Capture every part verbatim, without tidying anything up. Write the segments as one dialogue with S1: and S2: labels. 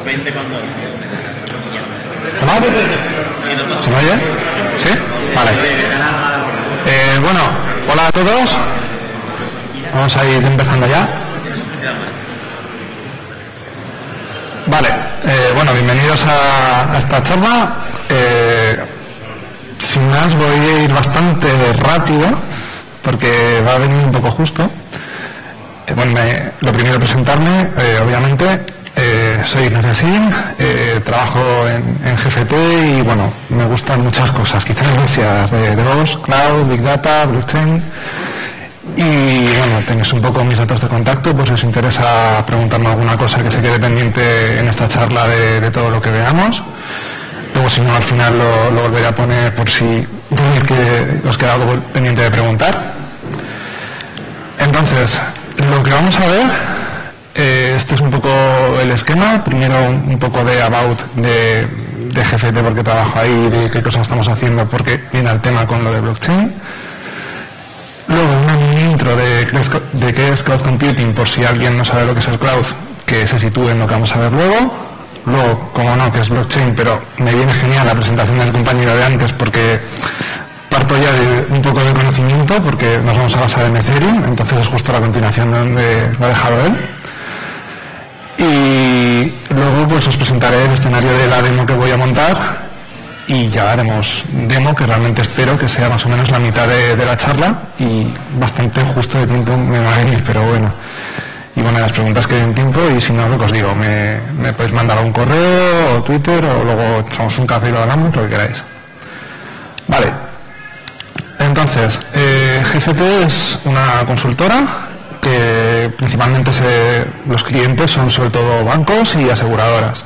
S1: veinte con dos.
S2: ¿Hola? ¿Se me oye? ¿Sí? Vale. Eh, bueno, hola a todos. Vamos a ir empezando ya. Vale, eh, bueno, bienvenidos a, a esta charla. Eh, sin más, voy a ir bastante rápido porque va a venir un poco justo. Eh, bueno, me, lo primero presentarme, eh, obviamente. Eh, soy Ignacio Asín, eh, trabajo en, en G F T y bueno, me gustan muchas cosas, quizás demasiadas, de DevOps, Cloud, Big Data, Blockchain. Y bueno, tenéis un poco mis datos de contacto, pues si os interesa preguntarme alguna cosa que se quede pendiente en esta charla de, de todo lo que veamos. Luego si no, al final lo, lo volveré a poner por si tenéis que os queda algo pendiente de preguntar. Entonces, lo que vamos a ver, eh, este es un poco el esquema. Primero un poco de about de, de G F T, porque trabajo ahí, de qué cosas estamos haciendo, porque viene al tema con lo de blockchain. Luego una mini intro de, de qué es Cloud Computing, por si alguien no sabe lo que es el Cloud, que se sitúe en lo que vamos a ver luego. Luego, como no, que es blockchain, pero me viene genial la presentación del compañero de antes porque parto ya de un poco de conocimiento, porque nos vamos a basar en Ethereum, entonces es justo la continuación de donde lo ha dejado él. Y luego pues os presentaré el escenario de la demo que voy a montar. Y ya haremos demo, que realmente espero que sea más o menos la mitad de, de la charla y bastante justo de tiempo me va a venir, pero bueno. Y bueno, las preguntas que den tiempo y si no, lo que os digo, me, me podéis mandar un correo o Twitter o luego echamos un café y lo hablamos, lo que queráis. Vale. Entonces, eh, G F T es una consultora que principalmente se, los clientes son sobre todo bancos y aseguradoras.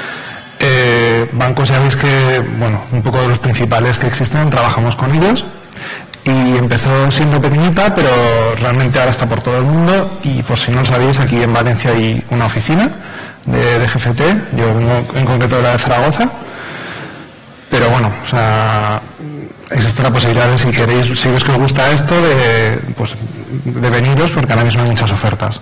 S2: Eh, bancos ya veis que, bueno, un poco de los principales que existen, trabajamos con ellos y empezó siendo pequeñita, pero realmente ahora está por todo el mundo y por si no lo sabéis, aquí en Valencia hay una oficina de, de G F T, yo vengo en concreto de la de Zaragoza, pero bueno, o sea, existe la posibilidad de si queréis, si veis que os gusta esto, de, pues, de veniros porque ahora mismo hay muchas ofertas.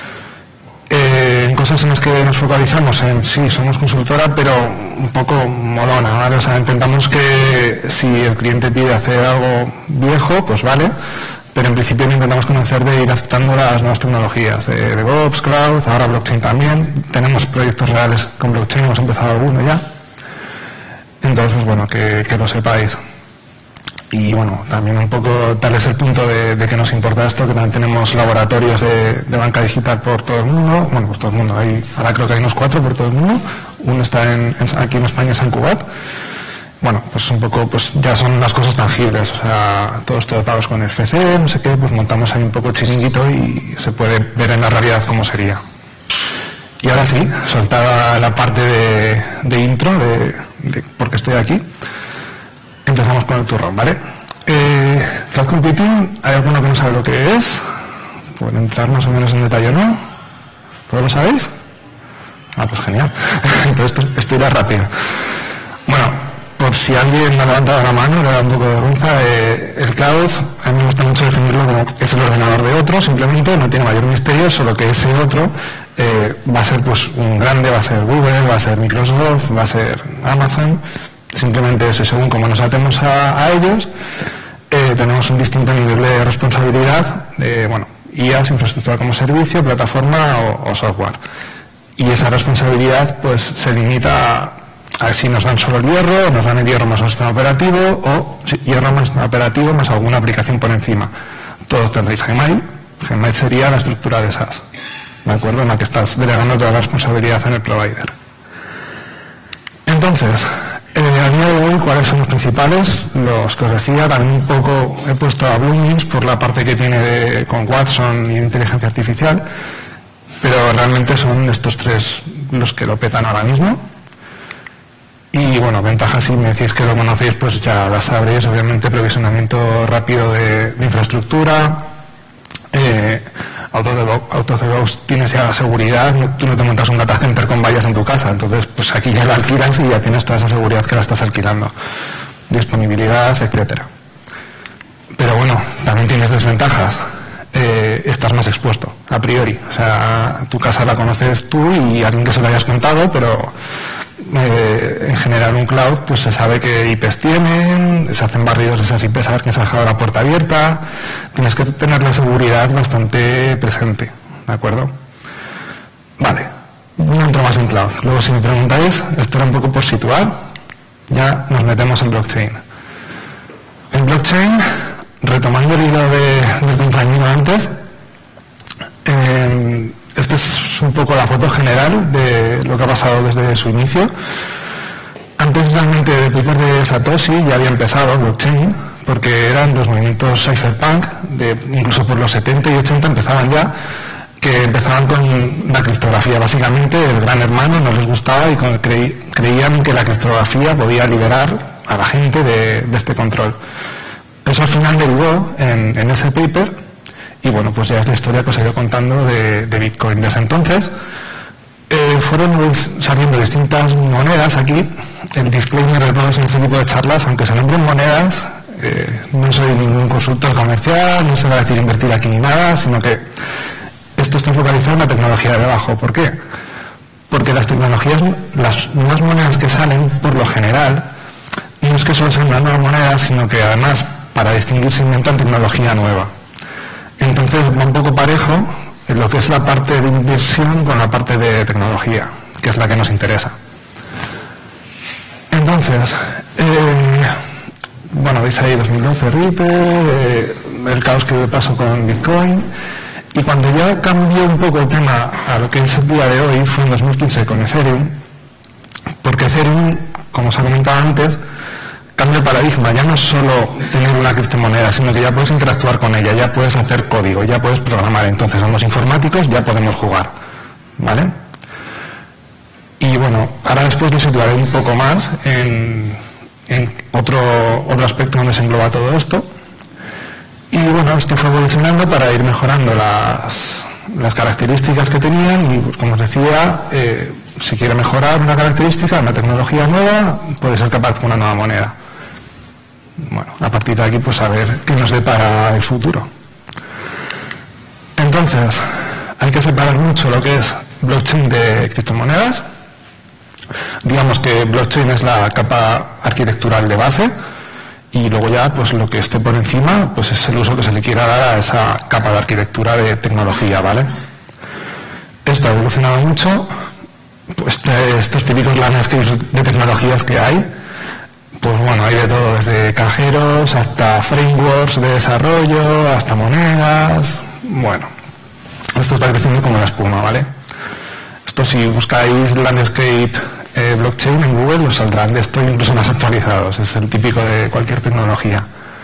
S2: Eh, en cosas en las que nos focalizamos en, sí, somos consultora, pero un poco molona, ¿vale? O sea, intentamos que si el cliente pide hacer algo viejo, pues vale, pero en principio intentamos conocer de ir aceptando las nuevas tecnologías, de DevOps, Cloud, ahora blockchain también. Tenemos proyectos reales con blockchain, hemos empezado alguno ya. Entonces, pues bueno, que, que lo sepáis. Y bueno, también un poco tal es el punto de, de que nos importa esto, que también tenemos laboratorios de, de banca digital por todo el mundo. Bueno, pues todo el mundo, hay, ahora creo que hay unos cuatro por todo el mundo. Uno está en, en, aquí en España, en San Cugat. Bueno, pues un poco, pues ya son las cosas tangibles, o sea, todo esto de pagos con el F C, no sé qué, pues montamos ahí un poco chiringuito y se puede ver en la realidad cómo sería. Y ahora sí, soltada la parte de, de intro, de, de por qué estoy aquí. Empezamos con el turrón, ¿vale? Eh, Cloud Computing, ¿hay alguno que no sabe lo que es? ¿Pueden entrar más o menos en detalle o no? ¿Todos lo sabéis? Ah, pues genial. Entonces esto irá rápido. Bueno, por si alguien me ha levantado la mano, le da un poco de vergüenza, eh, el Cloud, a mí me gusta mucho definirlo como es el ordenador de otro, simplemente, no tiene mayor misterio, solo que ese otro eh, va a ser pues un grande, va a ser Google, va a ser Microsoft, va a ser Amazon. Simplemente eso, y según como nos atemos a, a ellos, eh, tenemos un distinto nivel de responsabilidad de, bueno, I A S, infraestructura como servicio, plataforma o, o software. Y esa responsabilidad pues se limita a, a si nos dan solo el hierro, o nos dan el hierro más un sistema operativo, o si, hierro más sistema operativo más alguna aplicación por encima. Todos tendréis Gmail. Gmail sería la estructura de SaaS, ¿de acuerdo? En la que estás delegando toda la responsabilidad en el provider. Entonces, Eh, a día de hoy, ¿cuáles son los principales? Los que os decía, también un poco he puesto a Bloomings por la parte que tiene de, con Watson y inteligencia artificial, pero realmente son estos tres los que lo petan ahora mismo. Y bueno, ventajas, si me decís que lo conocéis, pues ya las sabréis, obviamente provisionamiento rápido de, de infraestructura, eh, AutoDevOps tienes ya seguridad, tú no te montas un data center con vallas en tu casa, entonces pues aquí ya lo alquilas y ya tienes toda esa seguridad que la estás alquilando, disponibilidad, etcétera. Pero bueno, también tienes desventajas. eh, estás más expuesto, a priori. O sea, tu casa la conoces tú y alguien que se lo hayas contado, pero eh, en general un cloud pues se sabe qué I Pes tienen, se hacen barridos de esas I Pes, saber que se ha dejado la puerta abierta, tienes que tener la seguridad bastante presente, ¿de acuerdo? Vale, no entro más en cloud. Luego, si me preguntáis, esto era un poco por situar, ya nos metemos en blockchain. En blockchain, retomando el hilo de, del compañero antes, eh, esta es un poco la foto general de lo que ha pasado desde su inicio. Antes realmente de Twitter de Satoshi ya había empezado blockchain, porque eran los movimientos cypherpunk, de, incluso por los setenta y ochenta empezaban ya, que empezaban con la criptografía. Básicamente el gran hermano no les gustaba y creí, creían que la criptografía podía liberar a la gente de, de este control. Eso al final derivó en, en ese paper y bueno, pues ya es la historia que os he ido contando de, de Bitcoin. Desde entonces eh, fueron saliendo distintas monedas aquí. El disclaimer de todos este tipo de charlas, aunque se nombren monedas, eh, no soy ningún consultor comercial, no se va a decir invertir aquí ni nada, sino que esto está focalizado en la tecnología de debajo. ¿Por qué? Porque las tecnologías, las nuevas monedas que salen, por lo general, no es que solo sean una nueva moneda, sino que además, para distinguirse, inventan tecnología nueva. Entonces va un poco parejo en lo que es la parte de inversión con la parte de tecnología, que es la que nos interesa. Entonces, eh, bueno, veis ahí dos mil doce Ripple, eh, el caos que pasó con Bitcoin. Y cuando ya cambió un poco el tema a lo que es el día de hoy, fue en dos mil quince con Ethereum, porque Ethereum, como os he comentado antes, cambia el paradigma. Ya no es solo tener una criptomoneda, sino que ya puedes interactuar con ella, ya puedes hacer código, ya puedes programar. Entonces, somos informáticos, ya podemos jugar, ¿vale? Y bueno, ahora después me situaré un poco más en, en otro, otro aspecto donde se engloba todo esto. Y bueno, esto fue evolucionando para ir mejorando las, las características que tenían y, como os decía, eh, si quiere mejorar una característica, una tecnología nueva, puede ser capaz con una nueva moneda. Bueno, a partir de aquí, pues a ver qué nos depara el futuro. Entonces, hay que separar mucho lo que es blockchain de criptomonedas. Digamos que blockchain es la capa arquitectural de base, y luego ya, pues lo que esté por encima, pues es el uso que se le quiera dar a esa capa de arquitectura de tecnología, ¿vale? Esto ha evolucionado mucho, pues estos típicos landscapes de tecnologías que hay, pues bueno, hay de todo, desde cajeros hasta frameworks de desarrollo, hasta monedas, bueno, esto está creciendo como la espuma, ¿vale? Esto, si buscáis landscape Eh, blockchain en Google, os saldrán de esto incluso más actualizados, es el típico de cualquier tecnología.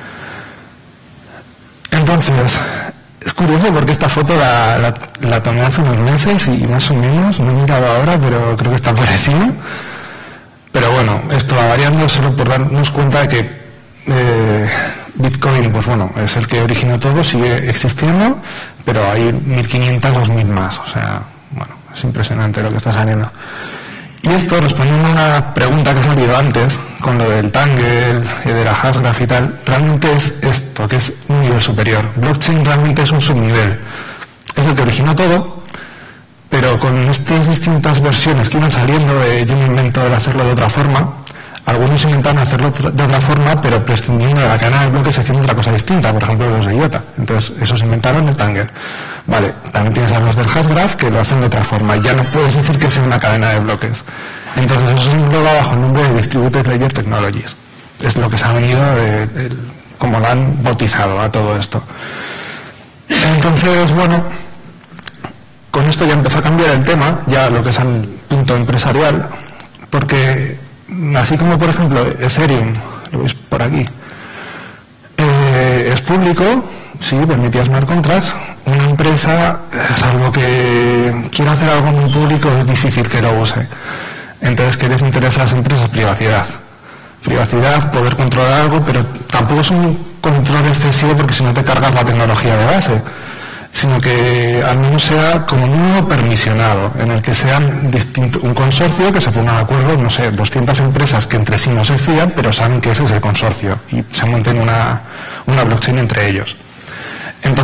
S2: Entonces, es curioso porque esta foto la, la, la tomé hace unos meses y más o menos, no he mirado ahora, pero creo que está por encima. Pero bueno, esto va variando solo por darnos cuenta de que eh, Bitcoin, pues bueno, es el que originó todo, sigue existiendo, pero hay mil quinientos, dos mil más, o sea, bueno, es impresionante lo que está saliendo. Y esto, respondiendo a una pregunta que ha salido antes, con lo del Tangle y de la Hashgraph y tal, realmente es esto, que es un nivel superior. Blockchain realmente es un subnivel. Es el que originó todo, pero con estas distintas versiones que iban saliendo de yo me invento el hacerlo de otra forma, algunos intentaron hacerlo de otra forma, pero prescindiendo de la cadena de bloques haciendo otra cosa distinta, por ejemplo los de I O T A. Entonces, esos inventaron el Tangle. Vale, también tienes a los del Hashgraph que lo hacen de otra forma. Ya no puedes decir que sea una cadena de bloques. Entonces, eso se engloba bajo el nombre de Distributed Ledger Technologies. Es lo que se ha venido, de, de, como lo han bautizado a todo esto. Entonces, bueno, con esto ya empezó a cambiar el tema, ya lo que es el punto empresarial, porque así como, por ejemplo, Ethereum, lo veis por aquí, eh, es público, sí, permitía smart contracts. Una empresa, salvo que quiera hacer algo muy público, es difícil que lo use. Entonces, ¿qué les interesa a las empresas? Privacidad. Privacidad, poder controlar algo, pero tampoco es un control excesivo porque si no te cargas la tecnología de base, sino que al menos sea como mínimo permisionado, en el que sean distinto, un consorcio que se ponga de acuerdo, no sé, doscientas empresas que entre sí no se fían, pero saben que ese es el consorcio y se monten una, una blockchain entre ellos. Entonces,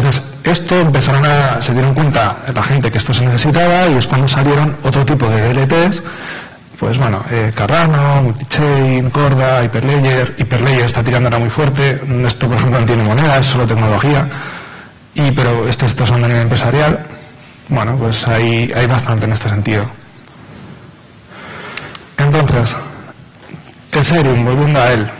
S2: esto empezaron a, se dieron cuenta la gente que esto se necesitaba y es cuando salieron otro tipo de D L Ts, pues bueno, eh, Cardano, Multichain, Corda, Hyperledger. Hyperledger está tirando ahora muy fuerte. Esto, por ejemplo, no tiene moneda, es solo tecnología. Y, pero estos, estos son de nivel empresarial. Bueno, pues hay, hay bastante en este sentido. Entonces, Ethereum, volviendo a él,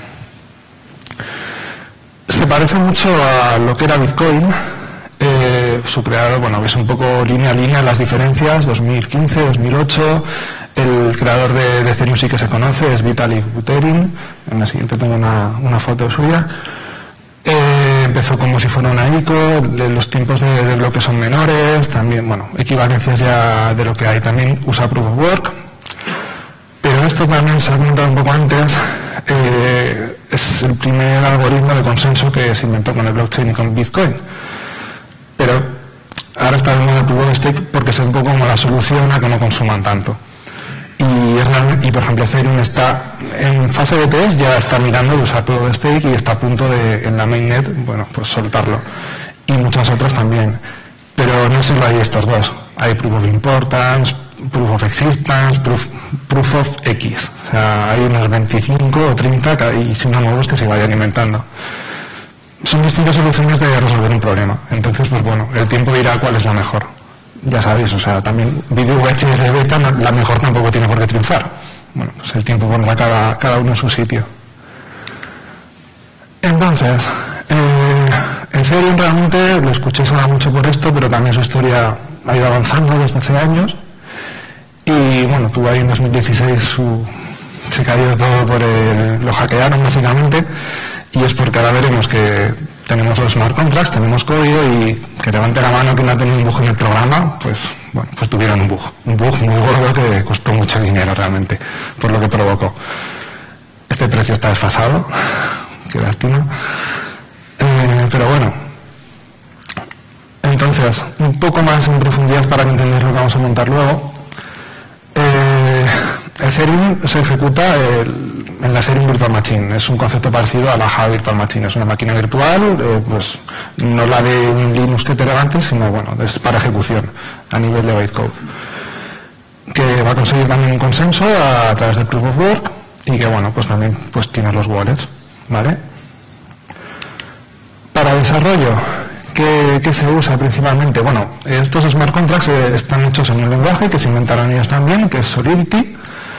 S2: se parece mucho a lo que era Bitcoin. Eh, su creador, bueno, ves un poco línea a línea las diferencias, dos mil quince, dos mil ocho. El creador de, de Ethereum sí que se conoce, es Vitalik Buterin. En la siguiente tengo una, una foto suya. Eh, empezó como si fuera una I C O, los tiempos de, de bloques son menores, también, bueno, equivalencias ya de lo que hay, también usa Proof of Work. Pero esto también se ha comentado un poco antes, eh, es el primer algoritmo de consenso que se inventó con el blockchain y con Bitcoin. Pero ahora está en modo Proof of Stake porque es un poco como la solución a que no consuman tanto. Y, es la, y por ejemplo Ethereum está en fase de test, ya está mirando de usar Proof of Stake y está a punto de, en la mainnet, bueno, pues soltarlo. Y muchas otras también. Pero no solo hay estos dos. Hay Proof of Importance, Proof of Existence, Proof, proof of X. O sea, hay unos veinticinco o treinta y si no nuevos que se vayan inventando. Son distintas soluciones de resolver un problema. Entonces, pues bueno, el tiempo dirá cuál es la mejor. Ya sabéis, o sea, también Video H S Beta, la mejor tampoco tiene por qué triunfar. Bueno, pues el tiempo pondrá cada, cada uno en su sitio. Entonces, eh, Ethereum realmente lo escuché sonar mucho por esto, pero también su historia ha ido avanzando desde hace años. Y bueno, tuvo ahí en dos mil dieciséis su, se cayó todo por el, lo hackearon básicamente, y es porque ahora veremos que tenemos los smart contracts, tenemos código y que levante la mano que no ha tenido un bug en el programa, pues bueno, pues tuvieron un bug, un bug muy gordo que costó mucho dinero realmente, por lo que provocó. Este precio está desfasado, qué lástima. Eh, pero bueno, entonces, un poco más en profundidad para entender lo que vamos a montar luego. Eh, Ethereum se ejecuta el, en la Ethereum Virtual Machine. Es un concepto parecido a la Java Virtual Machine. Es una máquina virtual, eh, pues no la de un Linux que te levantes, sino bueno, es para ejecución a nivel de bytecode. Que va a conseguir también un consenso a, a través del Proof of Work y que bueno, pues también pues tienes los wallets, ¿vale? Para desarrollo, ¿qué, qué se usa principalmente? Bueno, estos smart contracts eh, están hechos en un lenguaje que se inventaron ellos también, que es Solidity.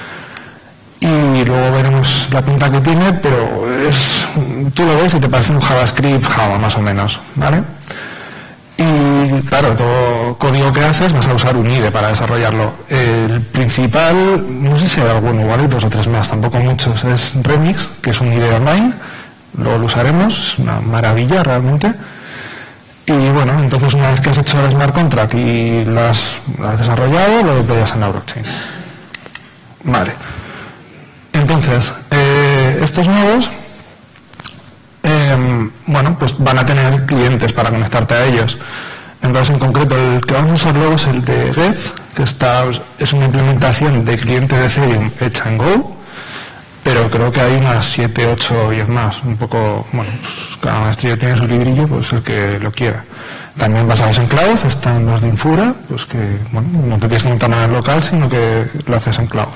S2: Y luego veremos la pinta que tiene, pero es, tú lo ves y te parece un JavaScript Java más o menos, ¿vale? Y claro, todo código que haces vas a usar un I D E para desarrollarlo. El principal, no sé si hay alguno, igual hay dos o tres más, tampoco muchos, es Remix, que es un I D E online, luego lo usaremos, es una maravilla realmente. Y bueno, entonces una vez que has hecho el smart contract y lo has, lo has desarrollado, lo deployas en la blockchain. Vale. Entonces, eh, estos nodos, eh, bueno, pues van a tener clientes para conectarte a ellos. Entonces, en concreto, el que vamos a usar luego es el de Geth, que está, es una implementación de cliente de Ethereum hecha en Go, pero creo que hay unas siete, ocho, diez más. Un poco, bueno, pues cada maestría tiene su librillo, pues el que lo quiera. También basados en cloud, están los de Infura, pues que, bueno, no te tienes que montar nada en local, sino que lo haces en cloud.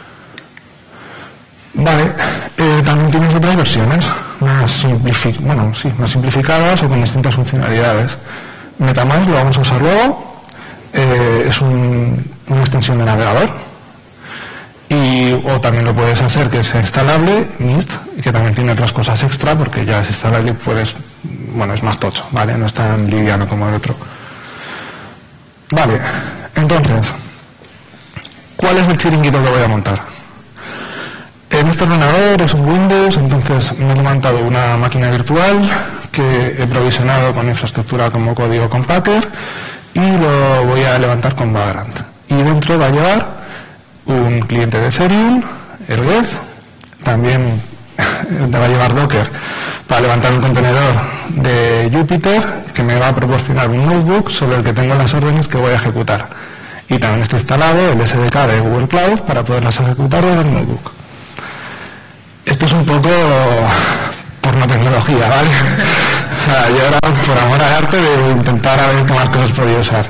S2: Vale, eh, también tienes otras versiones más, simplific bueno, sí, más simplificadas o con distintas funcionalidades. MetaMask lo vamos a usar luego, eh, es un, una extensión de navegador y, o también lo puedes hacer que sea instalable, Mist, y que también tiene otras cosas extra porque ya es instalable y puedes, bueno, es más tocho, ¿vale? No es tan liviano como el otro. Vale, entonces, ¿cuál es el chiringuito que voy a montar? En este ordenador es un Windows, entonces me he montado una máquina virtual que he provisionado con infraestructura como código con Packer y lo voy a levantar con Vagrant. Y dentro va a llevar un cliente de Ethereum, el Geth, también va a llevar Docker para levantar un contenedor de Jupyter que me va a proporcionar un notebook sobre el que tengo las órdenes que voy a ejecutar. Y también está instalado el S D K de Google Cloud para poderlas ejecutar desde el notebook. Esto es un poco pornotecnología, ¿vale? O sea, yo era por amor al arte de intentar a ver qué más cosas podía usar.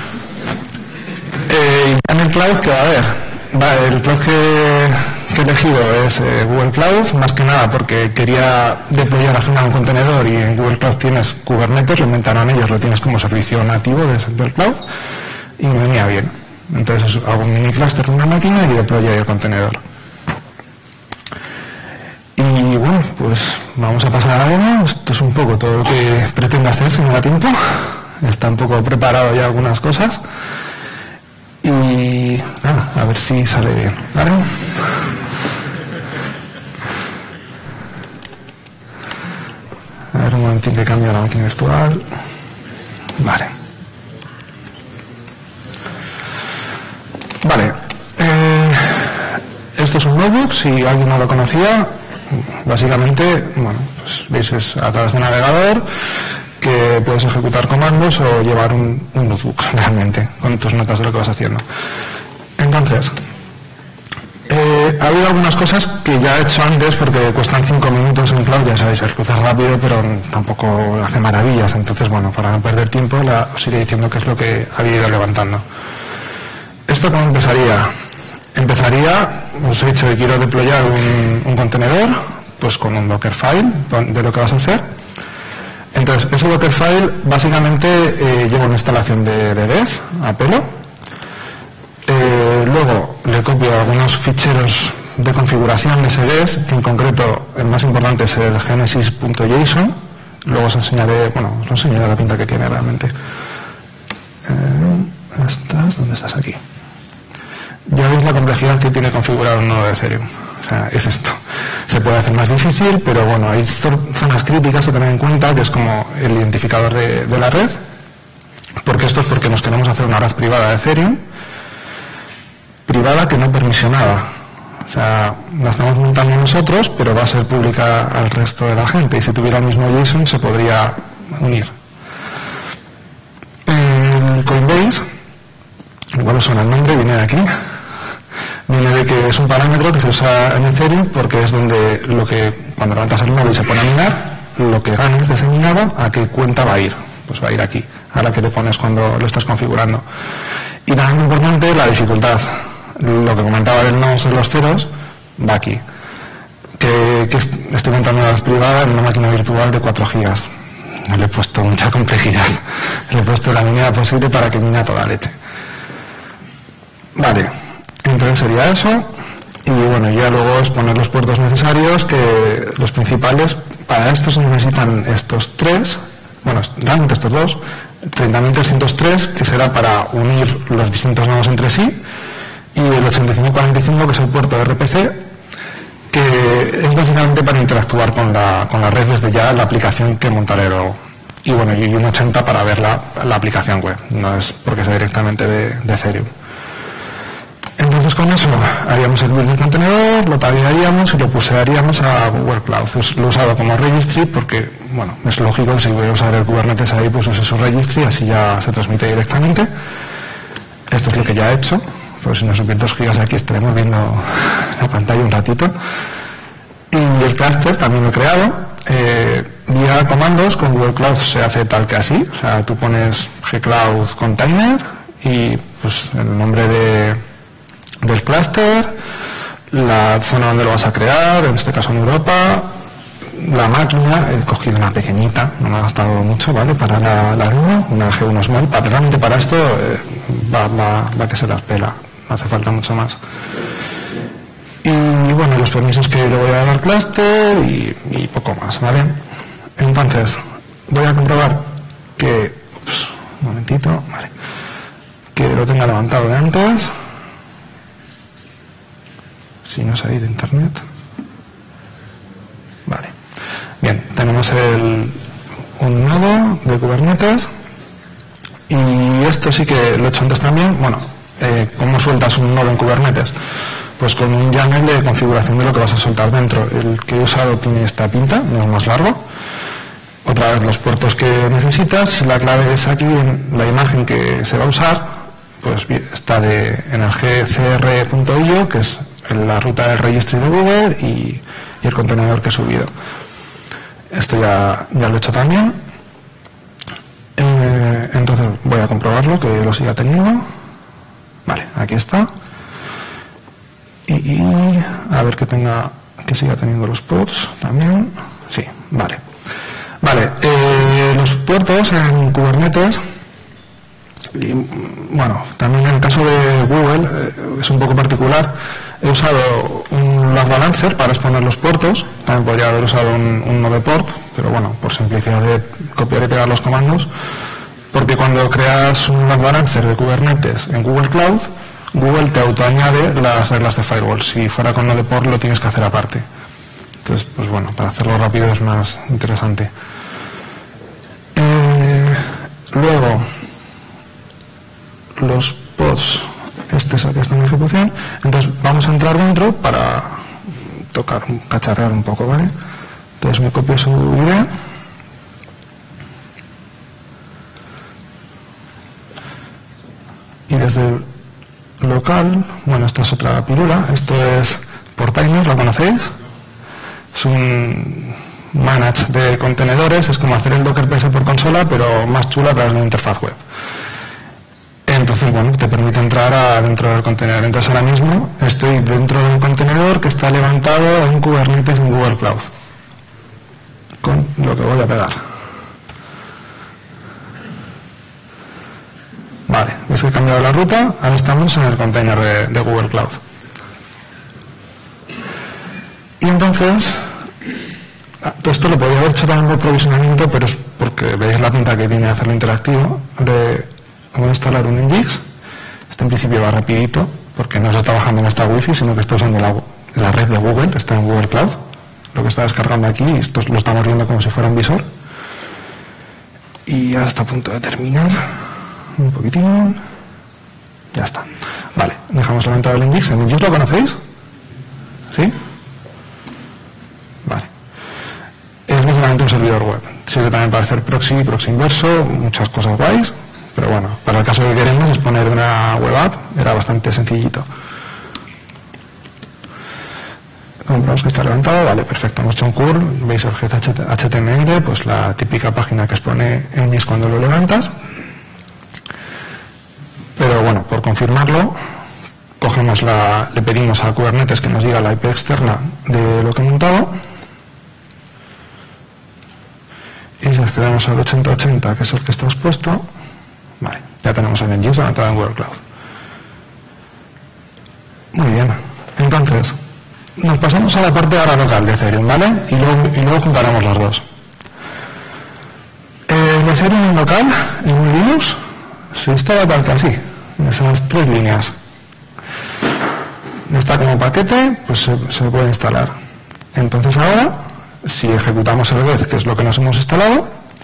S2: Eh, en el cloud, ¿qué va a haber? Va, el cloud que, que he elegido es eh, Google Cloud, más que nada porque quería deployar al final un contenedor y en Google Cloud tienes Kubernetes, lo inventaron ellos, lo tienes como servicio nativo de, del cloud y me venía bien. Entonces hago un mini cluster de una máquina y deployo el contenedor. Y bueno, pues vamos a pasar a la demo. Esto es un poco todo lo que pretendo hacer si me da tiempo. Está un poco preparado ya algunas cosas. Y nada, a ver si sale bien, ¿vale? A ver un momentín que cambio la máquina virtual. Vale. Vale. Eh, esto es un notebook, si alguien no lo conocía. Básicamente, bueno, pues veis, es a través de un navegador que puedes ejecutar comandos o llevar un, un notebook realmente con tus notas de lo que vas haciendo. Entonces, eh, ha habido algunas cosas que ya he hecho antes porque cuestan cinco minutos en cloud, ya sabéis, ejecutar rápido, pero tampoco hace maravillas. Entonces, bueno, para no perder tiempo, la, os iré diciendo qué es lo que había ido levantando. ¿Esto cómo empezaría? Empezaría, os he dicho que quiero deployar un, un contenedor, pues con un Dockerfile de lo que vas a hacer. Entonces, ese Dockerfile básicamente eh, lleva una instalación de, de Dev a pelo. Eh, luego le copio algunos ficheros de configuración de ese Dev, que en concreto el más importante es el genesis.json. Luego os enseñaré, bueno, os enseñaré la pinta que tiene realmente. Eh, ¿Estás? ¿Dónde estás aquí? Ya veis la complejidad que tiene configurado un nodo de Ethereum. O sea, es esto. Se puede hacer más difícil, pero bueno, hay zonas críticas a tener en cuenta, que es como el identificador de, de la red, porque esto es porque nos queremos hacer una red privada de Ethereum, privada que no permisionada. O sea, la estamos montando nosotros, pero va a ser pública al resto de la gente, y si tuviera el mismo JSON se podría unir. El Coinbase, igual os suena el nombre, viene de aquí. Viene de que es un parámetro que se usa en Ethereum porque es donde lo que, cuando levantas el nodo y se pone a minar, lo que ganes de ese minado, ¿a qué cuenta va a ir? Pues va a ir aquí, a la que le pones cuando lo estás configurando. Y nada muy importante, la dificultad. Lo que comentaba del nodo de los ceros, va aquí. Que, que estoy montando una red privada en una máquina virtual de cuatro gigas. No le he puesto mucha complejidad. Le he puesto la mínima posible para que mina toda leche. Vale. Entonces sería eso, y bueno, ya luego es poner los puertos necesarios, que los principales, para esto se necesitan estos tres, bueno, realmente estos dos, treinta mil trescientos tres, que será para unir los distintos nodos entre sí, y el ochenta y cinco cuarenta y cinco, que es el puerto de R P C, que es básicamente para interactuar con la, con la red desde ya la aplicación que montaré luego. Y bueno, y un ochenta para ver la, la aplicación web, no es porque sea directamente de, de Ethereum. Entonces con eso haríamos el build del contenedor, lo taguearíamos y lo pusearíamos a Google Cloud. Lo he usado como registry porque, bueno, es lógico, si voy a usar el Kubernetes ahí, pues use su registry, así ya se transmite directamente. Esto es lo que ya he hecho, pues si nos suben dos gigas aquí estaremos viendo la pantalla un ratito. Y el cluster también lo he creado. Eh, vía comandos con Google Cloud se hace tal que así, o sea, tú pones gcloud container y pues el nombre de del clúster, la zona donde lo vas a crear, en este caso en Europa, la máquina, he cogido una pequeñita, no me ha gastado mucho, ¿vale? Para la, la Luna, una G uno Small, para, realmente para esto eh, va, va, va que se las pela, no hace falta mucho más. Y bueno, los permisos que le voy a dar al clúster y, y poco más, ¿vale? Entonces, voy a comprobar que, ups, un momentito, vale, que lo tenga levantado de antes. Si no se ha ido internet. Vale. Bien, tenemos el, un nodo de Kubernetes. Y esto sí que lo he hecho antes también. Bueno, eh, ¿cómo sueltas un nodo en Kubernetes? Pues con un YAML de configuración de lo que vas a soltar dentro. El que he usado tiene esta pinta, no es más largo. Otra vez los puertos que necesitas. Si la clave es aquí en la imagen que se va a usar, pues está de, en el g c r punto i o, que es la ruta del registry de Google y, y el contenedor que he subido. Esto ya, ya lo he hecho también. Eh, entonces voy a comprobarlo, que lo siga teniendo. Vale, aquí está. Y, y a ver que tenga, que siga teniendo los ports también. Sí, vale. Vale, eh, los puertos en Kubernetes, y, bueno, también en el caso de Google eh, es un poco particular. He usado un load balancer para exponer los puertos. También podría haber usado un, un node port, pero bueno, por simplicidad de copiar y pegar los comandos. Porque cuando creas un load balancer de Kubernetes en Google Cloud, Google te autoañade las reglas de firewall. Si fuera con node port lo tienes que hacer aparte. Entonces, pues bueno, para hacerlo rápido es más interesante. Eh, luego, los pods. Este es el que está en ejecución. Entonces vamos a entrar dentro para tocar, cacharrear un poco, ¿vale? Entonces me copio su I D. Y desde el local, bueno, esta es otra pirula. Esto es Portainer, ¿lo conocéis? Es un manage de contenedores. Es como hacer el Docker P S por consola, pero más chulo a través de una interfaz web. Entonces, bueno, te permite entrar a dentro del contenedor. Entonces, ahora mismo estoy dentro de un contenedor que está levantado en Kubernetes en Google Cloud. Con lo que voy a pegar. Vale, ves que he cambiado la ruta. Ahora estamos en el container de, de Google Cloud. Y entonces, todo esto lo podría haber hecho también por provisionamiento, pero es porque veis la pinta que tiene de hacerlo interactivo. De, Voy a instalar un Nginx. Este en principio va rapidito, porque no está trabajando en esta wifi, sino que está usando la, la red de Google, está en Google Cloud. Lo que está descargando aquí, esto lo estamos viendo como si fuera un visor. Y ahora está a punto de terminar. Un poquitín. Ya está. Vale, dejamos levantado el Nginx. ¿El Nginx lo conocéis? ¿Sí? Vale. Es básicamente un servidor web. Sirve también para hacer proxy, proxy inverso, muchas cosas guays. Pero bueno, para el caso que queremos es poner una web app, era bastante sencillito. Comprobamos que está levantado, vale, perfecto, hemos hecho un curl, veis el get H T M L, pues la típica página que expone Nginx cuando lo levantas. Pero bueno, por confirmarlo, cogemos la, le pedimos a Kubernetes que nos diga la I P externa de lo que he montado. Y si accedemos al ochenta ochenta, que es el que está expuesto, vale, ya tenemos el Nginx levantado en Google Cloud. Muy bien, entonces nos pasamos a la parte ahora local de Ethereum, ¿vale? Y luego, y luego juntaremos las dos. El Ethereum en local, en Linux, se instala tal que así, esas tres líneas. Está como paquete, pues se, se puede instalar. Entonces ahora, si ejecutamos el get, que es lo que nos hemos instalado,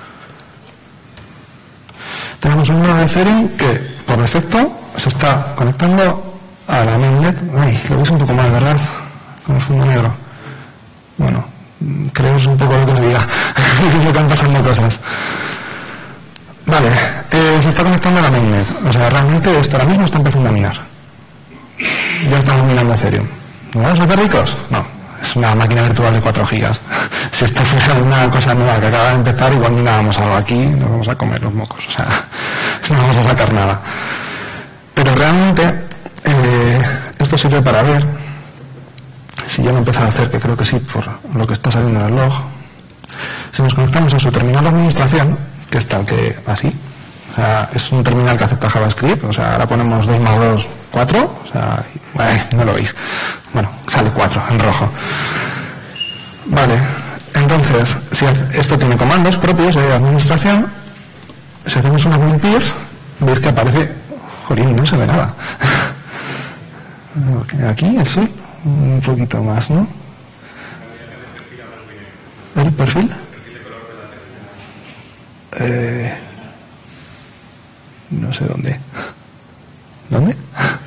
S2: tenemos un nodo de Ethereum que, por defecto, se está conectando a la mainnet. Ay, lo veis un poco mal, ¿verdad? Con el fondo negro. Bueno, creemos un poco lo que os diga. Me están pasando cosas. Vale, eh, se está conectando a la mainnet. O sea, realmente esto ahora mismo está empezando a minar. Ya estamos minando Ethereum. ¿No vamos a hacer ricos? No. Es una máquina virtual de cuatro gigas. Si esto fuera una cosa nueva que acaba de empezar, igual minábamos algo aquí, nos vamos a comer los mocos. O sea, no vamos a sacar nada. Pero realmente, eh, esto sirve para ver, si ya lo empezado a hacer, que creo que sí, por lo que está saliendo en el log, si nos conectamos a su terminal de administración, que es tal que así, o sea, es un terminal que acepta JavaScript, o sea, ahora ponemos dos más dos, cuatro, o sea, bueno, no lo veis. Bueno, sale cuatro en rojo. Vale, entonces, si esto tiene comandos propios de administración, si hacemos una build peers, veis que aparece, jolín, no se ve nada. Aquí, el sol, un poquito más, ¿no? ¿El perfil? Eh, no sé dónde. ¿Dónde?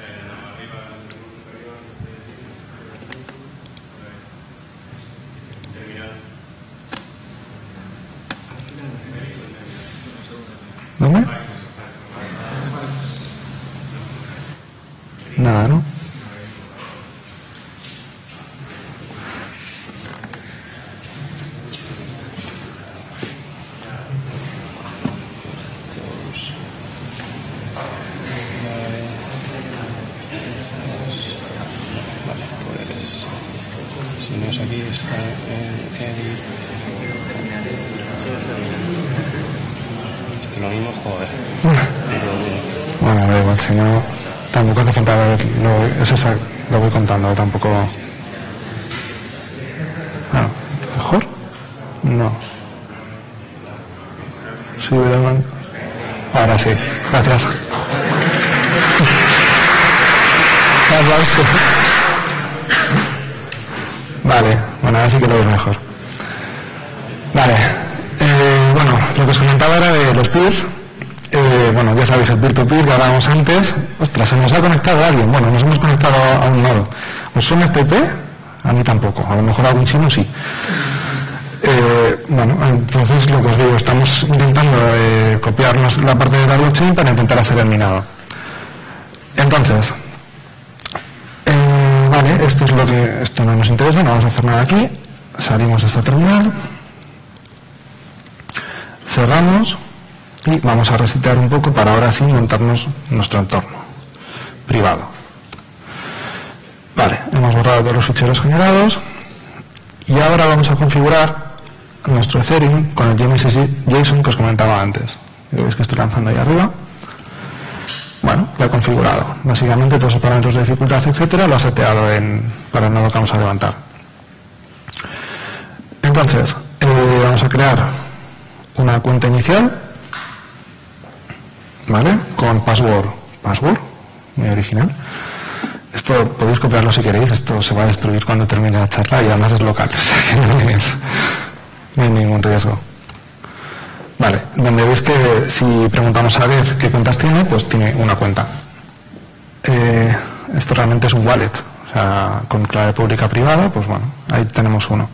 S2: ¿Dónde? Nada, ¿no?
S1: tienes aquí, está en edit. Esto lo mismo, joder.
S2: Bueno, da igual, si no, tampoco hace falta ver, lo, es esa, lo voy contando, tampoco... Ah, ¿mejor? No. Sí, ¿verdad? Ahora sí, gracias. Vale, bueno, ahora sí que lo veo mejor. Vale, eh, bueno, lo que os comentaba era de los peers. Eh, bueno, ya sabéis, el peer-to-peer que hablábamos antes. Ostras, se nos ha conectado alguien. Bueno, nos hemos conectado a un nodo. ¿Os suena este I P? A mí tampoco, a lo mejor a algún chino sí. Eh, bueno, entonces lo que os digo, estamos intentando eh, copiarnos la parte de la blockchain para intentar hacer el minado. Entonces, eh, vale, esto es lo que, esto no nos interesa, no vamos a hacer nada aquí. Salimos de esta terminal, cerramos y vamos a resetear un poco para ahora sí montarnos nuestro entorno privado. Vale, hemos borrado todos los ficheros generados y ahora vamos a configurar nuestro Ethereum con el Genesis JSON que os comentaba antes. Veis que estoy lanzando ahí arriba. Bueno, lo he configurado. Básicamente todos los parámetros de dificultad, etcétera, lo he seteado en, para el nodo que vamos a levantar. Entonces, eh, vamos a crear una cuenta inicial, ¿vale? Con password, password, muy original. Esto podéis copiarlo si queréis, esto se va a destruir cuando termine la charla y además es local, o sea, no, es, no hay ningún riesgo. Vale, donde veis que si preguntamos a Beth qué cuentas tiene, pues tiene una cuenta. Eh, esto realmente es un wallet, o sea, con clave pública privada, pues bueno, ahí tenemos uno.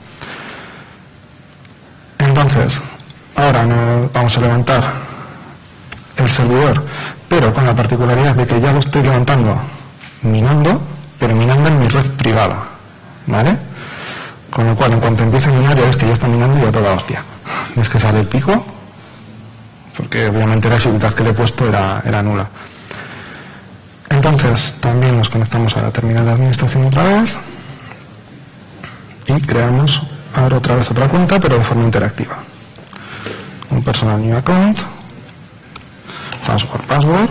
S2: Entonces, ahora no vamos a levantar el servidor, pero con la particularidad de que ya lo estoy levantando minando, pero minando en mi red privada, ¿vale? Con lo cual, en cuanto empiece a minar, ya ves que ya está minando y a toda hostia. Es que sale el pico, porque obviamente la dificultad que le he puesto era, era nula. Entonces, también nos conectamos a la terminal de administración otra vez y creamos ahora otra vez otra cuenta, pero de forma interactiva. Un personal new account, password, password.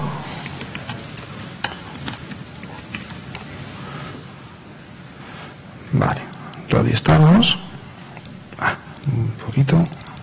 S2: Vale, todavía estamos. Ah, un poquito.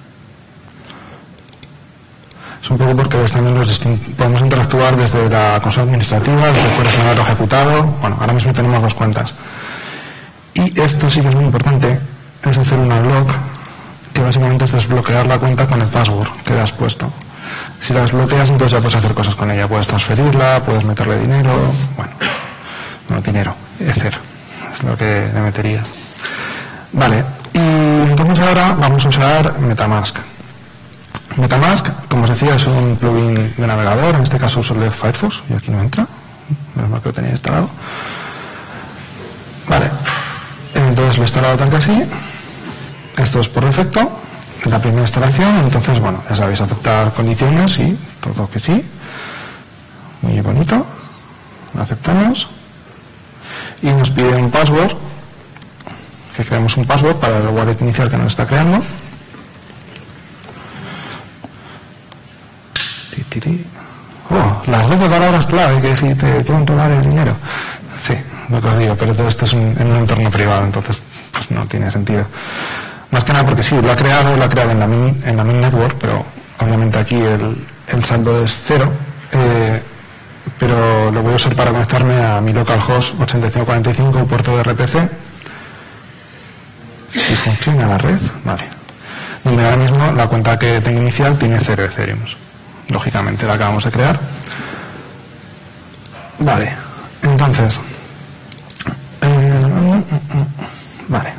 S2: Es un poco porque también los podemos interactuar desde la consola administrativa, desde fuera sin haberlo ejecutado. Bueno, ahora mismo tenemos dos cuentas. Y esto sí que es muy importante, es hacer una block, que básicamente es desbloquear la cuenta con el password que le has puesto. Si la desbloqueas, entonces ya puedes hacer cosas con ella. Puedes transferirla, puedes meterle dinero, bueno, no dinero, Ether. Es lo que le meterías. Vale, y entonces ahora vamos a usar Metamask. Metamask, como os decía, es un plugin de navegador, en este caso uso el de Firefox, y aquí no entra, menos mal que lo tenía instalado. Vale, entonces lo he instalado tal que así. Esto es por defecto, la primera instalación, entonces bueno, ya sabéis, aceptar condiciones y todo que sí. Muy bonito, aceptamos. Y nos pide un password, que creamos un password para el wallet inicial que nos está creando. Oh, las doce palabras clave que si te quieren tomar el dinero. Sí, lo que os digo, pero todo esto es un, en un entorno privado, entonces pues no tiene sentido. Más que nada porque sí, lo ha creado, lo ha creado en la main, en la main network, pero obviamente aquí el, el saldo es cero. Eh, pero lo voy a usar para conectarme a mi localhost ochenta y cinco cuarenta y cinco, puerto de R P C. Si funciona la red, vale. Donde ahora mismo la cuenta que tengo inicial tiene cero Ethereum. Lógicamente la acabamos de crear. Vale, entonces. Eh, vale.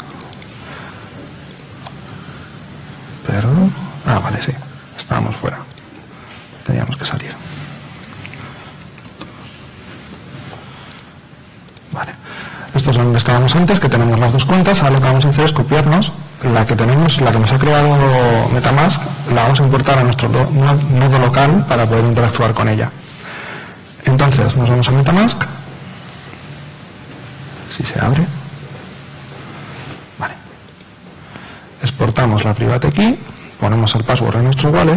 S2: Perdón. Ah, vale, sí. Estábamos fuera. Teníamos que salir. Vale. Esto es donde estábamos antes, que tenemos las dos cuentas. Ahora lo que vamos a hacer es copiarnos la que tenemos, la que nos ha creado Metamask, la vamos a importar a nuestro nodo local para poder interactuar con ella. Entonces, nos vamos a Metamask. Si se abre. Vale. exportamos la private key, ponemos el password en nuestro wallet,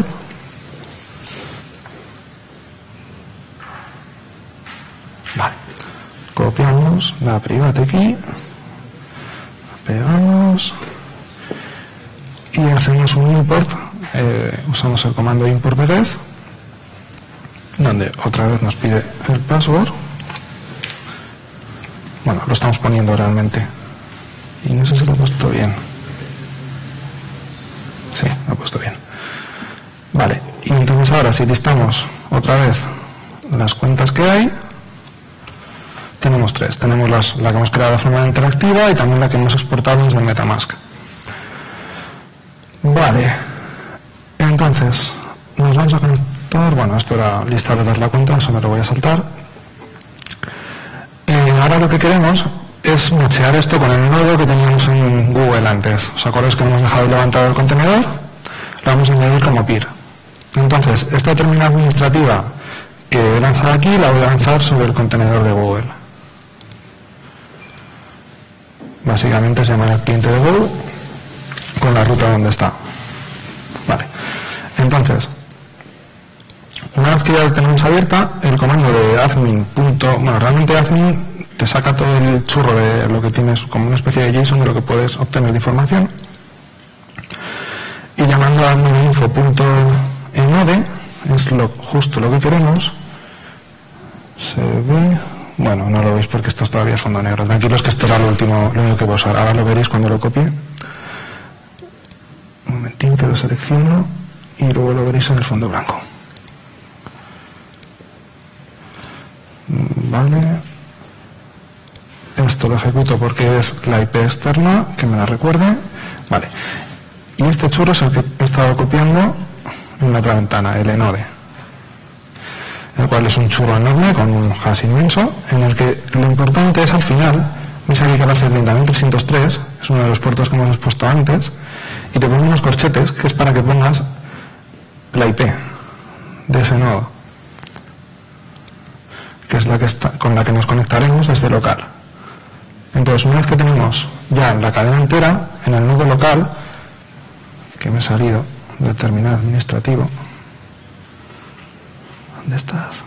S2: vale, copiamos la private key, pegamos y hacemos un import, eh, usamos el comando import de red, donde otra vez nos pide el password. Bueno, lo estamos poniendo realmente y no sé si lo he puesto bien. Sí, lo he puesto bien. Vale, y entonces ahora si listamos otra vez las cuentas que hay, tenemos tres. Tenemos las, la que hemos creado de forma interactiva y también la que hemos exportado desde MetaMask. Vale, entonces nos vamos a conectar. Bueno, esto era listar de dar la cuenta, eso me lo voy a saltar. Eh, ahora lo que queremos es machear esto con el nodo que teníamos en Google antes. ¿Os acordáis que hemos dejado levantado el contenedor? Lo vamos a añadir como peer. Entonces, esta terminal administrativa que he lanzado aquí la voy a lanzar sobre el contenedor de Google. Básicamente se llama el cliente de Google con la ruta donde está. Vale. Entonces, una vez que ya la tenemos abierta, el comando de admin. Bueno, realmente admin te saca todo el churro de lo que tienes, como una especie de JSON de lo que puedes obtener de información. Y llamando a admininfo.enode es lo, justo lo que queremos. Se ve. Bueno, no lo veis porque esto es todavía fondo negro. Tranquilos que esto era lo último, lo único que voy a usar. Ahora lo veréis cuando lo copie. Un momentín que lo selecciono y luego lo veréis en el fondo blanco. Vale. Esto lo ejecuto porque es la I P externa, que me la recuerde. Vale. Y este churro es el que he estado copiando en la otra ventana, el enode. El cual es un churro enorme con un hash inmenso, en el que lo importante es al final, me sale que aparece treinta mil trescientos tres, es uno de los puertos que hemos expuesto antes, y te pongo unos corchetes que es para que pongas la I P de ese nodo, que es la que está, con la que nos conectaremos desde local. Entonces, una vez que tenemos ya la cadena entera, en el nodo local, que me he salido del terminal administrativo, ¿dónde estás?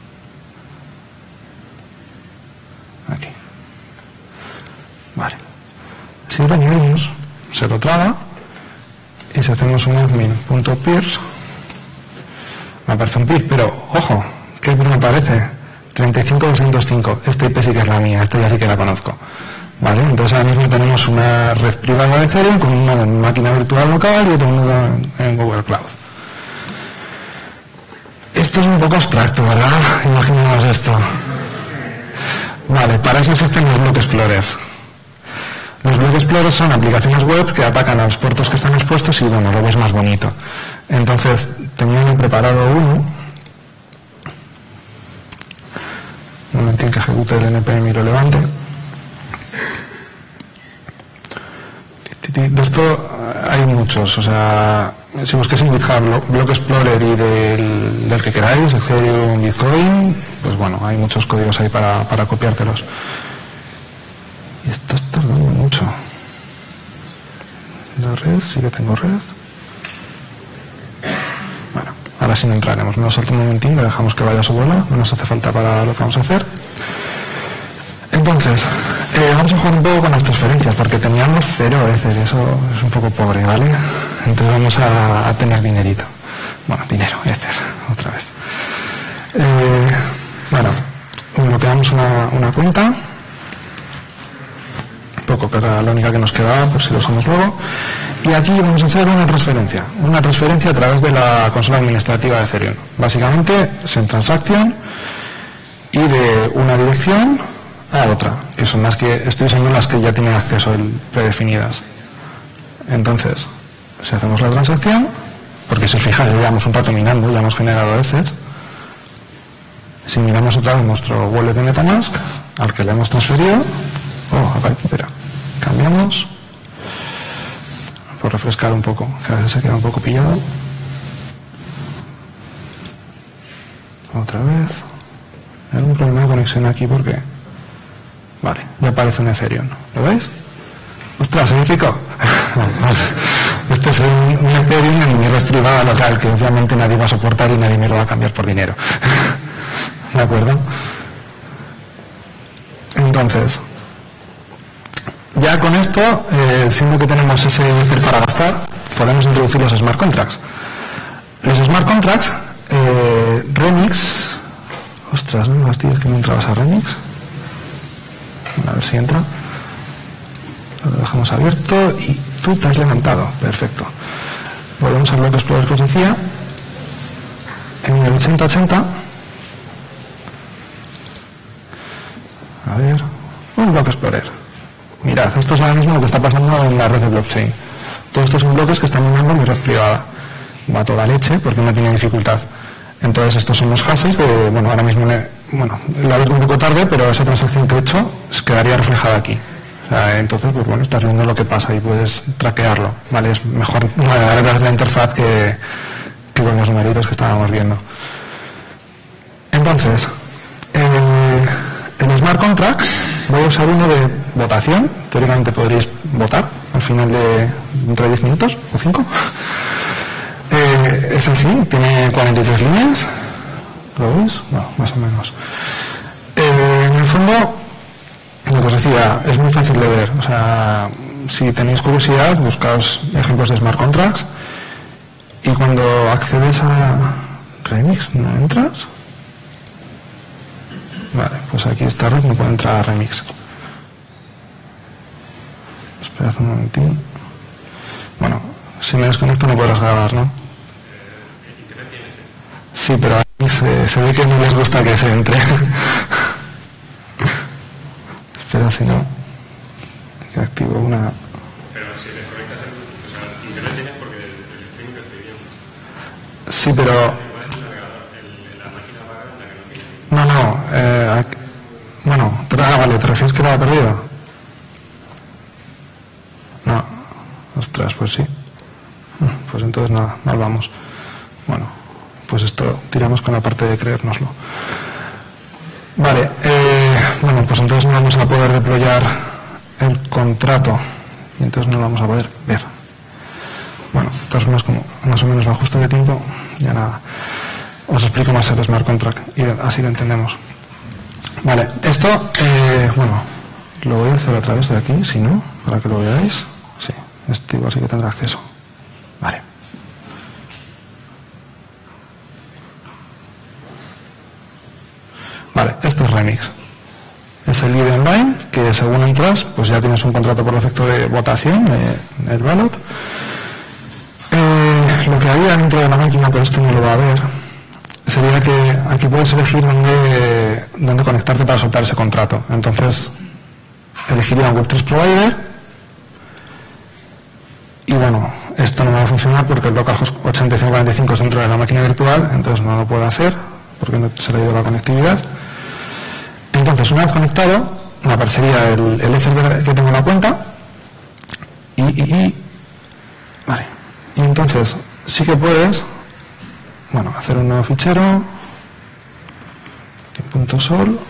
S2: Aquí. Vale. Si lo añadimos, se lo traga, y si hacemos un admin.peers, me aparece un peer, pero, ojo, ¿qué me aparece? treinta y cinco doscientos cinco, esta I P sí que es la mía, esta ya sí que la conozco. Vale, entonces ahora mismo tenemos una red privada de Ethereum con una máquina virtual local y otra en, en Google Cloud. Esto es un poco abstracto, ¿verdad? Imaginemos esto. Vale, para eso existen los Block Explorers. Los Block Explorers son aplicaciones web que atacan a los puertos que están expuestos y, bueno, lo ves más bonito. Entonces, tenía preparado uno. Un momentín que ejecute el N P M y lo levante. De esto hay muchos, o sea, si busquéis en GitHub Block Explorer y del, del que queráis, Ethereum, Bitcoin, pues bueno, hay muchos códigos ahí para, para copiártelos. Y esto está tardando mucho. La red, sí que tengo red. Bueno, ahora sí no entraremos. Me lo salto un momentín, le dejamos que vaya a su bola, no nos hace falta para lo que vamos a hacer. Entonces, eh, vamos a jugar un poco con las transferencias, porque teníamos cero Ether, eso es un poco pobre, ¿vale? Entonces vamos a, a tener dinerito. Bueno, dinero, Ether, otra vez. Eh, bueno, lo creamos una, una cuenta, un poco que era la única que nos quedaba, por si lo usamos luego. Y aquí vamos a hacer una transferencia, una transferencia a través de la consola administrativa de Ethereum. Básicamente, send transaction y de una dirección a otra, que son las que estoy usando, las que ya tienen acceso predefinidas. Entonces, si hacemos la transacción, porque si os fijáis, llevamos un rato minando, ya hemos generado Ether. Si miramos otra vez nuestro wallet de MetaMask, al que le hemos transferido, oh, aparece, espera, cambiamos, por refrescar un poco, que a veces se queda un poco pillado. Otra vez. Hay un problema de conexión aquí porque... Vale, ya aparece un Ethereum. ¿Lo veis? ¡Ostras, se me picó! este es un, un Ethereum en mi red privada local, que obviamente nadie va a soportar y nadie me lo va a cambiar por dinero. ¿De acuerdo? Entonces, ya con esto, eh, siendo que tenemos ese Ether para gastar, podemos introducir los smart contracts. Los smart contracts, eh, Remix, ostras, no me fastidies que no entrabas a Remix. A ver si entra. Lo dejamos abierto y tú te has levantado. Perfecto. Volvemos al bloque Explorer que os decía. En el ochenta ochenta. A ver. Un bloque Explorer. Mirad, esto es ahora mismo lo que está pasando en la red de blockchain. Todos estos son bloques que están minando mi red privada. Va toda leche porque no tiene dificultad. Entonces estos son los hashes de, bueno, ahora mismo, le, bueno, lo he abierto un poco tarde, pero esa transacción que he hecho quedaría reflejada aquí. O sea, entonces, pues bueno, estás viendo lo que pasa y puedes traquearlo, ¿vale? Es mejor navegar a través de la interfaz que, que con los numeritos que estábamos viendo. Entonces, el, el Smart Contract, voy a usar uno de votación, teóricamente podréis votar al final de dentro de diez minutos o cinco. Eh, es así, tiene cuarenta y tres líneas. ¿Lo veis? No, más o menos. Eh, en el fondo, lo que os decía, es muy fácil de ver. O sea, si tenéis curiosidad, buscaos ejemplos de smart contracts y cuando accedes a Remix, ¿no entras? Vale, pues aquí esta red no puede entrar a Remix. Esperad un momentín. Bueno, si me desconecto no podrás grabar, ¿no? Sí, pero ahí se, se ve que no les gusta que se entre. Espera, si no, se activó una...
S3: Pero si te conectas, el, o sea, internet tienes porque el, el streaming que estoy viendo.
S2: Sí, pero...
S3: ¿Cuál es el navegador? El, la máquina vaga en la que no tiene.
S2: No, no, eh, aquí... bueno, ah, vale, ¿te refieres que lo ha perdido? No, ostras, pues sí. Pues entonces nada, mal vamos. Bueno, pues esto tiramos con la parte de creérnoslo. Vale, eh, bueno, pues entonces no vamos a poder deployar el contrato y entonces no lo vamos a poder ver. Bueno, de todas formas, como más o menos lo ajusto de tiempo, ya nada. Os explico más el Smart Contract y así lo entendemos. Vale, esto, eh, bueno, lo voy a hacer a través de aquí, si no, para que lo veáis. Sí, este igual sí que tendrá acceso. Vale. Vale, esto es Remix. Es el I D online, que según entras, pues ya tienes un contrato por efecto de votación, eh, el ballot. Eh, lo que había dentro de la máquina, pero esto no lo va a ver, sería que aquí puedes elegir dónde, dónde conectarte para soltar ese contrato. Entonces, elegiría un web tres provider. Y bueno, esto no va a funcionar porque el localhost ochenta y cinco cuarenta y cinco es dentro de la máquina virtual, entonces no lo puedo hacer porque no se le ha ido la conectividad. Entonces, una vez conectado, me aparecería el, el Ether que tengo en la cuenta y, y, y, vale. Y entonces sí que puedes, bueno, hacer un nuevo fichero, punto sol,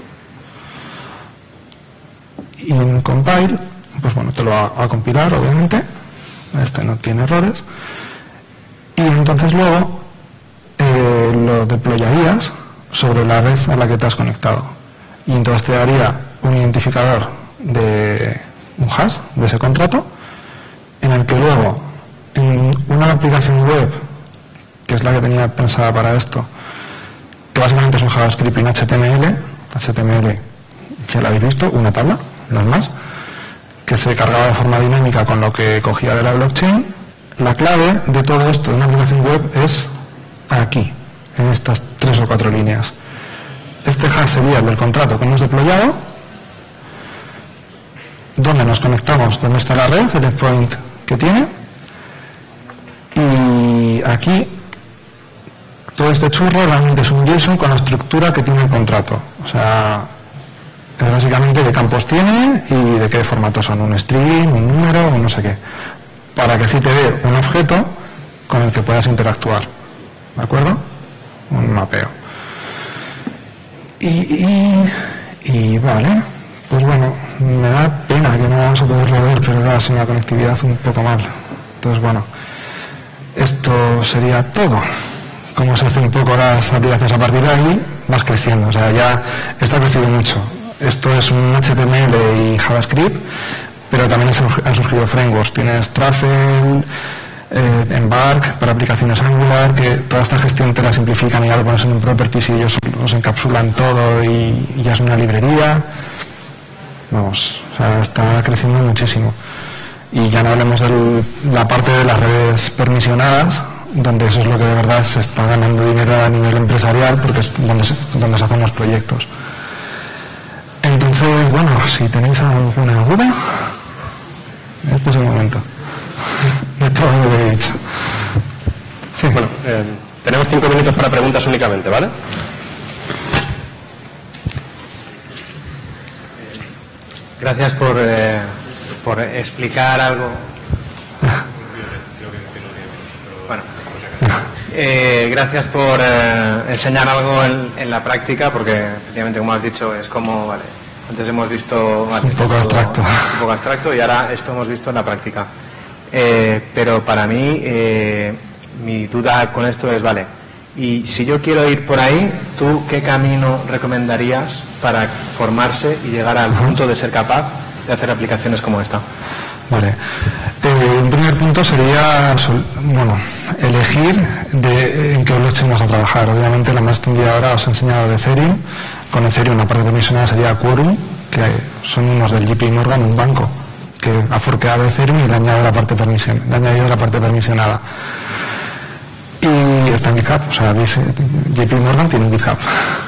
S2: y en compile, pues bueno, te lo va a compilar, obviamente. Este no tiene errores. Y entonces luego eh, lo deployarías sobre la red a la que te has conectado. Y entonces te daría un identificador de un hash de ese contrato, en el que luego en una aplicación web, que es la que tenía pensada para esto, que básicamente es un JavaScript en H T M L, H T M L, ya lo habéis visto, una tabla, no es más, que se cargaba de forma dinámica con lo que cogía de la blockchain. La clave de todo esto de una aplicación web es aquí, en estas tres o cuatro líneas. Este hash sería el del contrato que hemos deployado, donde nos conectamos, donde está la red, el endpoint que tiene, y aquí todo este churro realmente es un JSON con la estructura que tiene el contrato. O sea, es básicamente qué campos tiene y de qué formato son, un string, un número, un no sé qué, para que así te dé un objeto con el que puedas interactuar, ¿de acuerdo? Un mapeo. Y, y, y vale, pues bueno, me da pena que no vamos a poderlo ver, pero ahora sin la conectividad un poco mal. Entonces, bueno, esto sería todo. Como se hacen un poco las aplicaciones a partir de ahí, vas creciendo. O sea, ya está crecido mucho. Esto es un H T M L y JavaScript, pero también han surgido frameworks. Tienes Truffle, eh, Embark para aplicaciones Angular, que toda esta gestión te la simplifican y ya lo pones en un properties y ellos los encapsulan todo y, y ya es una librería. Vamos, o sea, está creciendo muchísimo. Y ya no hablemos de la parte de las redes permisionadas, donde eso es lo que de verdad se está ganando dinero a nivel empresarial, porque es donde se, donde se hacen los proyectos. Entonces, bueno, si tenéis alguna duda, este es el momento de todo lo que he dicho.
S4: Sí, bueno, eh, tenemos cinco minutos para preguntas únicamente, ¿vale?
S5: Gracias por, eh, por explicar algo. Bueno, eh, gracias por eh, enseñar algo en, en la práctica, porque efectivamente, como has dicho, es como, vale, antes hemos visto vale,
S2: un poco abstracto,
S5: un poco abstracto y ahora esto hemos visto en la práctica. Eh, pero para mí, eh, mi duda con esto es, vale, y si yo quiero ir por ahí, ¿tú qué camino recomendarías para formarse y llegar al punto de ser capaz de hacer aplicaciones como esta?
S2: Vale. Eh, un primer punto sería, bueno, elegir de, en qué blockchain vas a trabajar. Obviamente la más extendida ahora os he enseñado de Ethereum. Con Ethereum una parte permisionada sería Quorum, que son unos del J P Morgan, un banco que ha forqueado Ethereum y le ha añadido la parte permisionada. Le ha añadido la parte permisionada. Y está en GitHub, o sea, J P Morgan tiene un GitHub.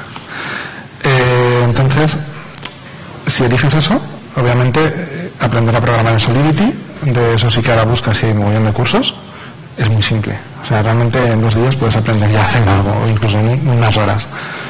S2: Eh, entonces, si eliges eso, obviamente aprender a programar en Solidity, de eso sí que ahora buscas si hay un montón de cursos, es muy simple. O sea, realmente en dos días puedes aprender ya a hacer algo, o incluso en unas horas.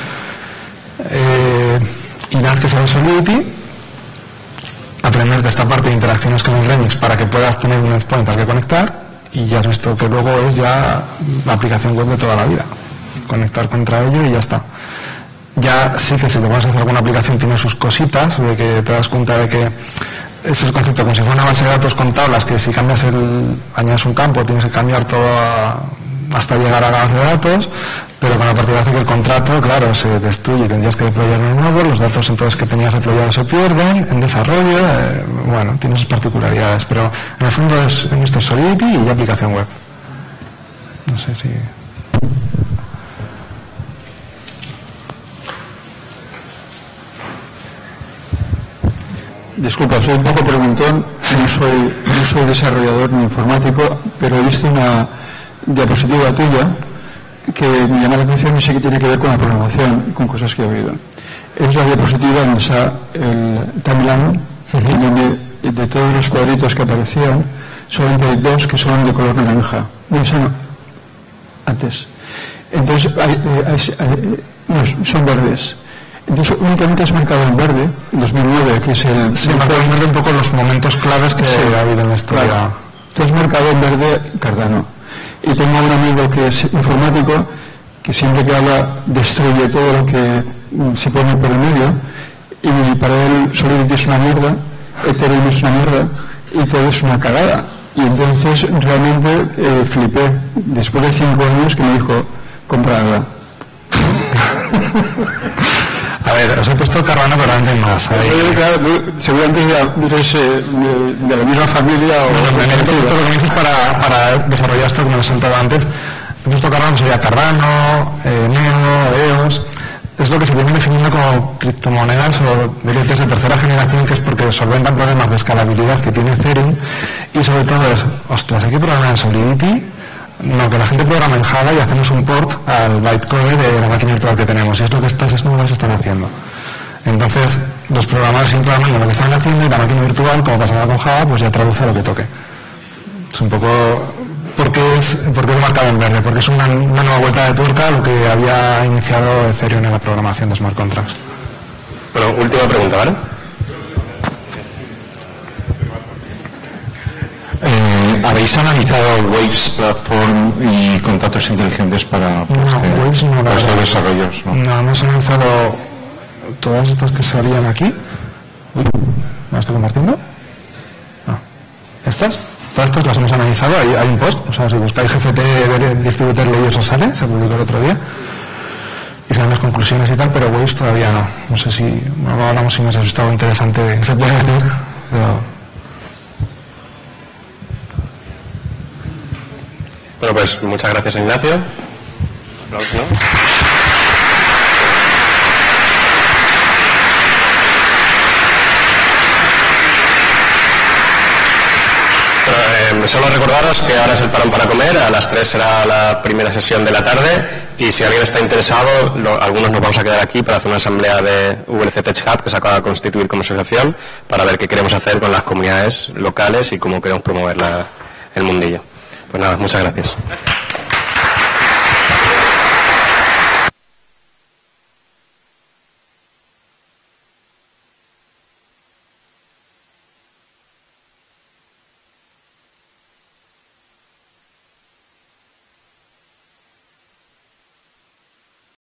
S2: Eh, y una vez que sabes Solidity, aprender de esta parte de interacciones con el Remix para que puedas tener un endpoint al que conectar, y ya has visto que luego es ya la aplicación web de toda la vida. Conectar contra ello y ya está. Ya sí que si te vas a hacer alguna aplicación tiene sus cositas, de que te das cuenta de que ese es el concepto, como si fuera una base de datos con tablas, que si cambias el, añades un campo, tienes que cambiar todo a, hasta llegar a la base de datos, pero con la particularidad que el contrato, claro, se destruye, tendrías que deployar de nuevo, los datos entonces que tenías deployados se pierden, en desarrollo, eh, bueno, tiene sus particularidades, pero en el fondo es en esto es Solidity y aplicación web. No sé si...
S6: Disculpa, soy un poco preguntón, no soy, no soy desarrollador ni informático, pero he visto una diapositiva tuya que me llama la atención y sé que tiene que ver con la programación, con cosas que he oído. Es la diapositiva donde está el timeline, uh-huh. donde de todos los cuadritos que aparecían, solamente hay dos que son de color naranja. No, esa no. Antes. Entonces, hay, hay, hay, no, son verdes. Entonces, únicamente has marcado en verde, en dos mil nueve, que es el...
S2: Sí, marcado en verde un poco los momentos claves que sí, ha habido en la historia. Claro.
S6: Tú has marcado en verde Cardano. Y tengo un amigo que es informático, que siempre que habla destruye todo lo que se pone por el medio, y para él Solidity es una mierda, Ethereum es una mierda, y todo es una cagada. Y entonces realmente eh, flipé, después de cinco años, que me dijo, comprarla.
S2: A ver, os he puesto Cardano, pero antes más.
S6: Eh, claro, seguramente eres eh, de, de la misma familia o...
S2: No, en el proyecto lo que me dices para, para desarrollar esto que me he sentado antes, he puesto Cardano, sería Cardano, eh, Neo, E O S, es lo que se viene definiendo como criptomonedas o billetes de tercera generación, que es porque solventan problemas de escalabilidad que tiene Ethereum, y sobre todo es, ostras, hay que programar en Solidity. No, que la gente programa en Java y hacemos un port al bytecode de la máquina virtual que tenemos, y es lo que estas escuelas están haciendo. Entonces, los programadores siguen programando lo que están haciendo y la máquina virtual, como pasaba con Java, pues ya traduce lo que toque. Es un poco... ¿Por qué es, por qué es marcado en verde? Porque es una, una nueva vuelta de tuerca a lo que había iniciado Ethereum en la programación de smart contracts.
S4: Bueno, última pregunta, ¿vale?
S7: Eh, ¿Habéis analizado Waves Platform y contratos inteligentes para pues,
S2: no,
S7: eh,
S2: Waves no,
S7: los
S2: verdad.
S7: desarrollos? ¿no?
S2: no, hemos analizado todas estas que salían aquí. Uy, ¿me estoy compartiendo? No. ¿Estas? todas estas las hemos analizado, hay, hay un post, o sea, si buscáis G C T de Distributed Layers os sale, se publicó el otro día, y salen las conclusiones y tal, pero Waves todavía no. No sé si, no hablamos si nos ha estado interesante, se puede decir, pero...
S4: Bueno, pues muchas gracias, Ignacio. Aplausos, ¿no? Bueno, eh, solo recordaros que ahora es el parón para comer, a las tres será la primera sesión de la tarde y si alguien está interesado, lo, algunos nos vamos a quedar aquí para hacer una asamblea de V L C Tech Hub que se acaba de constituir como asociación para ver qué queremos hacer con las comunidades locales y cómo queremos promover la, el mundillo. Pues nada, muchas gracias.